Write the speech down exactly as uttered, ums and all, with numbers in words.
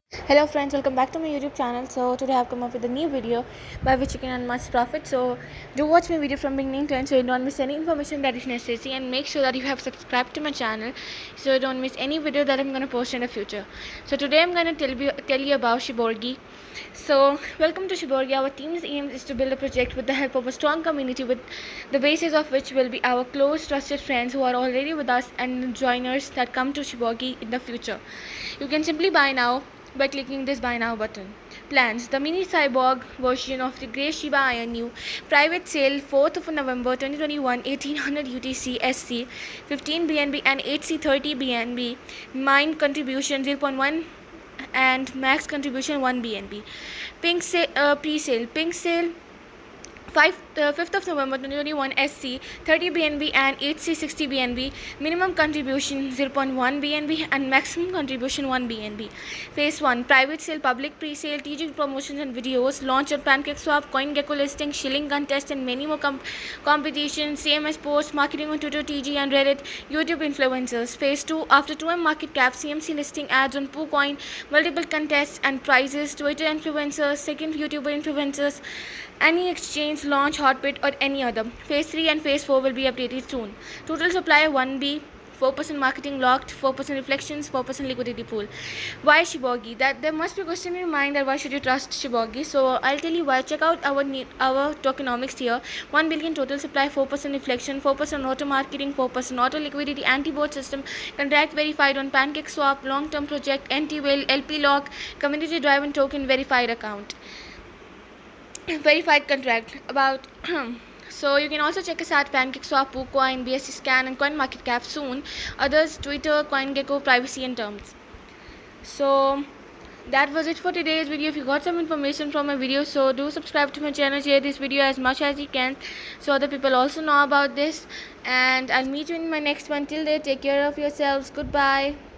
Hello friends, welcome back to my YouTube channel. So today I've come up with a new video by which you can earn much profit. So do watch my video from beginning to end so you don't miss any information that is necessary, and make sure that you have subscribed to my channel so you don't miss any video that I'm going to post in the future. So today I'm going to tell you tell you about Shiborgi. So welcome to Shiborgi. Our team's aim is to build a project with the help of a strong community, with the basis of which will be our close trusted friends who are already with us and joiners that come to Shiborgi in the future. You can simply buy now by clicking this buy now button. Plans: the mini cyborg version of the Grey Shiba Inu new private sale fourth of November twenty twenty-one, eighteen hundred U T C S C, fifteen B N B and eight C thirty B N B, mine contribution zero point one and max contribution one B N B. Pink sale, uh, pre-sale, pink sale fifth of November twenty twenty-one S C thirty B N B and eight C sixty B N B, minimum contribution zero point one B N B and maximum contribution one B N B. Phase one, private sale, public pre-sale, T G promotions and videos, launch on PancakeSwap, CoinGecko listing, shilling contest and many more com competitions, C M S posts, marketing on Twitter, T G and Reddit, YouTube influencers. Phase two, after two M market cap, C M C listing, ads on PooCoin, multiple contests and prizes, Twitter influencers, second YouTuber influencers, any exchange, launch, Hotbit or any other. Phase three and Phase four will be updated soon. Total supply one B, four percent marketing locked, four percent reflections, four percent liquidity pool. Why Shiborgi? That there must be a question in your mind that why should you trust Shiborgi? So I'll tell you why. Check out our our tokenomics here. one billion total supply, four percent reflection, four percent auto marketing, four percent auto liquidity, anti-bot system, contract verified on PancakeSwap, long-term project, anti-whale, L P lock, community driven token, verified account, verified contract. About so you can also check us out PancakeSwap, PooCoin, B S C Scan and CoinMarketCap soon. Others Twitter, CoinGecko, privacy and terms. So that was it for today's video. If you got some information from my video, so do subscribe to my channel, share this video as much as you can so other people also know about this, and I'll meet you in my next one. Till then, take care of yourselves. Goodbye.